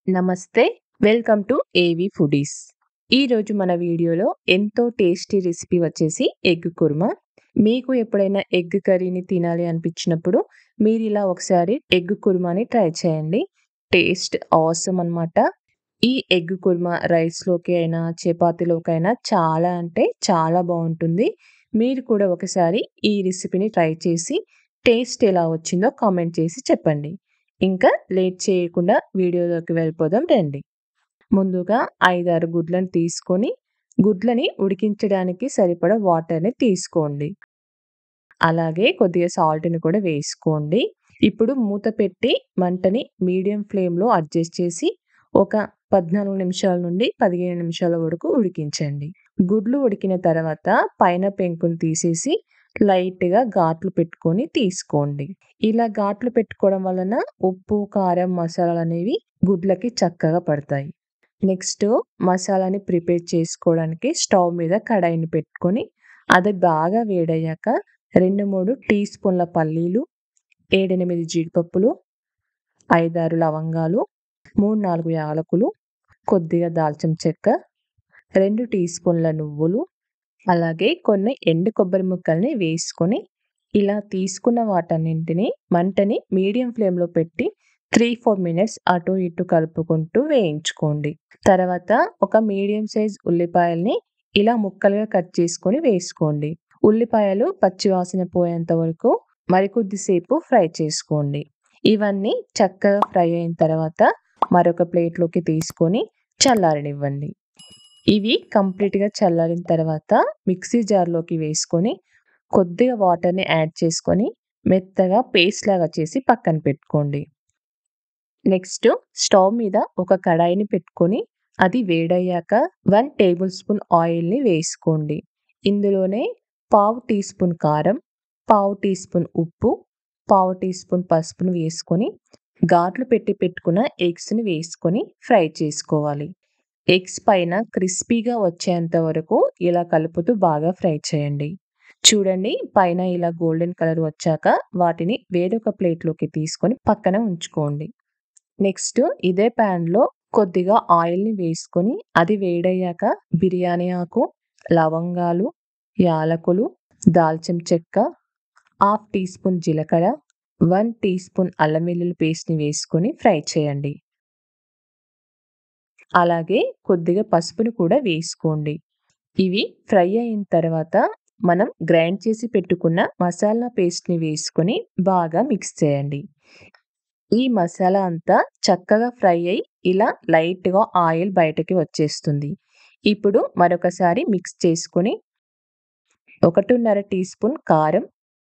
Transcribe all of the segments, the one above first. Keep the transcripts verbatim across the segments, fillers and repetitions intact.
నమస్తే. Welcome to AV foodies. ఈరోజు మన వీడియోలో ఎంతో టేస్టీ రెసిపీ వచ్చేసి ఎగ్ కుర్మా. మీకు ఎప్పుడైనా ఎగ్ కర్రీని తినాలి అనిపించినప్పుడు మీరు ఇలా ఒకసారి ఎగ్ కుర్మాని ట్రై చేయండి. టేస్ట్ ఆసమ్ అన్నమాట. ఈ ఎగ్ కుర్మా రైస్‌లోకి అయినా, చపాతీలోకైనా చాలా అంటే చాలా బావుంటుంది. మీరు కూడా ఒకసారి ఈ రెసిపీని ట్రై చేసి టేస్ట్ ఎలా వచ్చిందో కామెంట్ చేసి చెప్పండి. ఇంకా లేట్ చేయకుండా వీడియోలోకి వెళ్ళిపోదాం రండి. ముందుగా ఐదు, ఆరు గుడ్లను తీసుకొని గుడ్లని ఉడికించడానికి సరిపడా వాటర్‌ని తీసుకోండి. అలాగే కొద్దిగా సాల్ట్‌ని కూడా వేసుకోండి. ఇప్పుడు మూత పెట్టి మంటని మీడియం ఫ్లేమ్‌లో అడ్జస్ట్ చేసి ఒక పద్నాలుగు నిమిషాల నుండి పదిహేను నిమిషాల వరకు ఉడికించండి. గుడ్లు ఉడికిన తర్వాత పైన పెంకుని తీసేసి లైట్‌గా ఘాట్లు పెట్టుకొని తీసుకోండి. ఇలా ఘాట్లు పెట్టుకోవడం వలన ఉప్పు, కారం, మసాలాలనేవి గుడ్లకి చక్కగా పడతాయి. నెక్స్ట్ మసాలాని ప్రిపేర్ చేసుకోవడానికి స్టవ్ మీద కడాయిని పెట్టుకొని అది బాగా వేడయ్యాక రెండు, మూడు టీ స్పూన్ల పల్లీలు, ఏడు, ఎనిమిది జీడిపప్పులు, ఐదు, ఆరు లవంగాలు, మూడు, నాలుగు యాలకులు, కొద్దిగా దాల్చిన చెక్క, రెండు టీ స్పూన్ల నువ్వులు, అలాగే కొన్ని ఎండు కొబ్బరి ముక్కల్ని వేసుకొని ఇలా తీసుకున్న వాటన్నింటిని మంటని మీడియం ఫ్లేమ్‌లో పెట్టి మూడు, నాలుగు మినిట్స్ అటు ఇటు కలుపుకుంటూ వేయించుకోండి. తర్వాత ఒక మీడియం సైజ్ ఉల్లిపాయల్ని ఇలా ముక్కలుగా కట్ చేసుకొని వేసుకోండి. ఉల్లిపాయలు పచ్చివాసన పోయేంత వరకు మరికొద్దిసేపు ఫ్రై చేసుకోండి. ఇవన్నీ చక్కగా ఫ్రై అయిన తర్వాత మరొక ప్లేట్‌లోకి తీసుకొని చల్లారనివ్వండి. ఇవి కంప్లీట్‌గా చల్లారిన తర్వాత మిక్సీ జార్‌లోకి వేసుకొని కొద్దిగా వాటర్‌ని యాడ్ చేసుకొని మెత్తగా పేస్ట్ లాగా చేసి పక్కన పెట్టుకోండి. నెక్స్ట్ స్టవ్ మీద ఒక కడాయిని పెట్టుకొని అది వేడయ్యాక ఒక టేబుల్ స్పూన్ ఆయిల్‌ని వేసుకోండి. ఇందులోనే పావు టీ స్పూన్ కారం, పావు టీ స్పూన్ ఉప్పు, పావు టీ స్పూన్ పసుపును వేసుకొని ఘాట్లు పెట్టి పెట్టుకున్న ఎగ్స్‌ని వేసుకొని ఫ్రై చేసుకోవాలి. ఎగ్స్ పైన క్రిస్పీగా వచ్చేంత వరకు ఇలా కలుపుతూ బాగా ఫ్రై చేయండి. చూడండి పైన ఇలా గోల్డెన్ కలర్ వచ్చాక వాటిని వేరొక ప్లేట్‌లోకి తీసుకొని పక్కన ఉంచుకోండి. నెక్స్ట్ ఇదే ప్యాన్‌లో కొద్దిగా ఆయిల్‌ని వేసుకొని అది వేడయ్యాక బిర్యానీ ఆకు, లవంగాలు, యాలకులు, దాల్చిన చెక్క, హాఫ్ టీ స్పూన్ జీలకర్ర, ఒక టీ స్పూన్ అల్లం వెల్లుల్లి పేస్ట్‌ని వేసుకొని ఫ్రై చేయండి. అలాగే కొద్దిగా పసుపును కూడా వేసుకోండి. ఇవి ఫ్రై అయిన తర్వాత మనం గ్రైండ్ చేసి పెట్టుకున్న మసాలా పేస్ట్‌ని వేసుకొని బాగా మిక్స్ చేయండి. ఈ మసాలా అంతా చక్కగా ఫ్రై అయ్యి ఇలా లైట్‌గా ఆయిల్ బయటకి వచ్చేస్తుంది. ఇప్పుడు మరొకసారి మిక్స్ చేసుకొని ఒకటిన్నర టీ స్పూన్ కారం,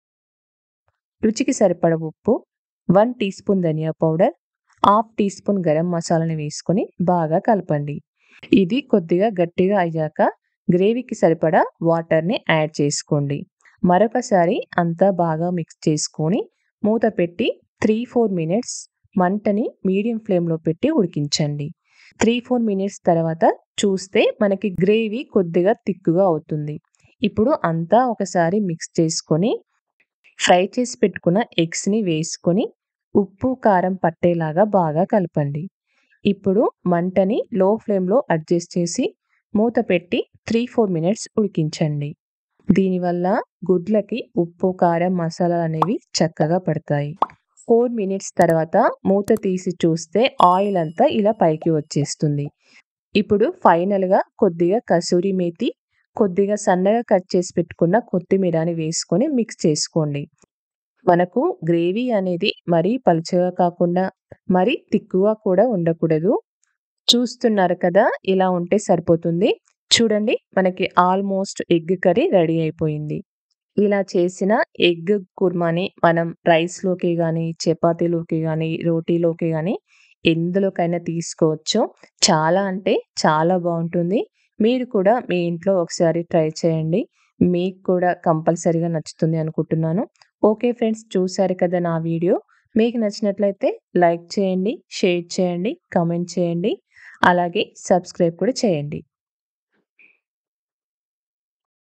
రుచికి సరిపడ ఉప్పు, ఒక టీ స్పూన్ ధనియా పౌడర్, హాఫ్ టీ స్పూన్ గరం మసాలాని వేసుకొని బాగా కలపండి. ఇది కొద్దిగా గట్టిగా అయ్యాక గ్రేవీకి సరిపడా వాటర్‌ని యాడ్ చేసుకోండి. మరొకసారి అంతా బాగా మిక్స్ చేసుకొని మూత పెట్టి మూడు, నాలుగు మినిట్స్ మంటని మీడియం ఫ్లేమ్‌లో పెట్టి ఉడికించండి. మూడు, నాలుగు మినిట్స్ తర్వాత చూస్తే మనకి గ్రేవీ కొద్దిగా థిక్‌గా అవుతుంది. ఇప్పుడు అంతా ఒకసారి మిక్స్ చేసుకొని ఫ్రై చేసి పెట్టుకున్న ఎగ్స్‌ని వేసుకొని ఉప్పు, కారం పట్టేలాగా బాగా కలపండి. ఇప్పుడు మంటని లో ఫ్లేమ్‌లో అడ్జస్ట్ చేసి మూత పెట్టి మూడు, నాలుగు మినిట్స్ ఉడికించండి. దీనివల్ల గుడ్లకి ఉప్పు, కారం, మసాలాలనేవి చక్కగా పడతాయి. నాలుగు మినిట్స్ తర్వాత మూత తీసి చూస్తే ఆయిల్ అంతా ఇలా పైకి వచ్చేస్తుంది. ఇప్పుడు ఫైనల్‌గా కొద్దిగా కసూరి మేతి, కొద్దిగా సన్నగా కట్ చేసి పెట్టుకున్న కొత్తిమీరని వేసుకొని మిక్స్ చేసుకోండి. మనకు గ్రేవీ అనేది మరీ పలుచగా కాకుండా మరీ థిక్‌గా కూడా ఉండకూడదు. చూస్తున్నారు కదా ఇలా ఉంటే సరిపోతుంది. చూడండి మనకి ఆల్మోస్ట్ ఎగ్ కర్రీ రెడీ అయిపోయింది. ఇలా చేసిన ఎగ్ కుర్మాని మనం రైస్‌లోకి గానీ, చపాతీలోకి గానీ, రోటీలోకి గానీ ఎందులోకైనా తీసుకోవచ్చు. చాలా అంటే చాలా బావుంటుంది. మీరు కూడా మీ ఇంట్లో ఒకసారి ట్రై చేయండి. మీకు కూడా కంపల్సరీగా నచ్చుతుంది అనుకుంటున్నాను. ఓకే ఫ్రెండ్స్, చూసారు కదా నా వీడియో. మీకు నచ్చినట్లయితే లైక్ చేయండి, షేర్ చేయండి, కామెంట్ చేయండి. అలాగే సబ్స్క్రైబ్ కూడా చేయండి.